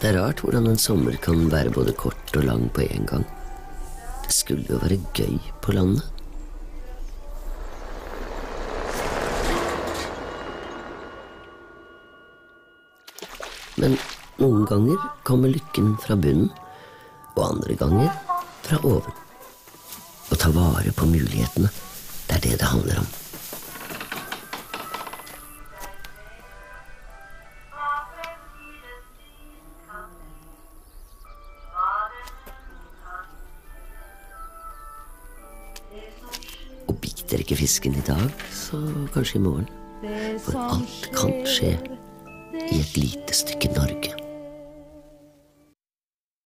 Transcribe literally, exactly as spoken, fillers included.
Det er rart hvordan en sommer kan være både kort og lang på en gang. Det skulle jo være gøy på landet. Men noen ganger kommer lykken fra bunnen, og andre ganger fra oven. Å ta vare på mulighetene, det er det det handler om. Og biter ikke fisken i dag, så kanskje i morgen. For alt kan skje i et lite stykke Norge.